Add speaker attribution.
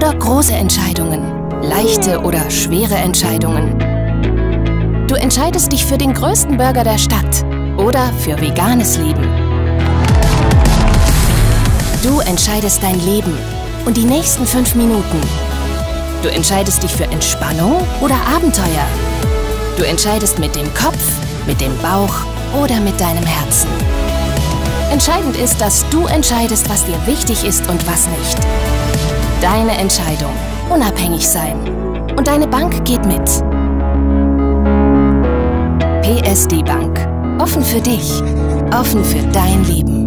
Speaker 1: oder große Entscheidungen, leichte oder schwere Entscheidungen. Du entscheidest dich für den größten Burger der Stadt oder für veganes Leben. Du entscheidest dein Leben und die nächsten 5 Minuten. Du entscheidest dich für Entspannung oder Abenteuer. Du entscheidest mit dem Kopf, mit dem Bauch oder mit deinem Herzen. Entscheidend ist, dass du entscheidest, was dir wichtig ist und was nicht. Deine Entscheidung. Unabhängig sein. Und deine Bank geht mit. PSD Bank. Offen für dich. Offen für dein Leben.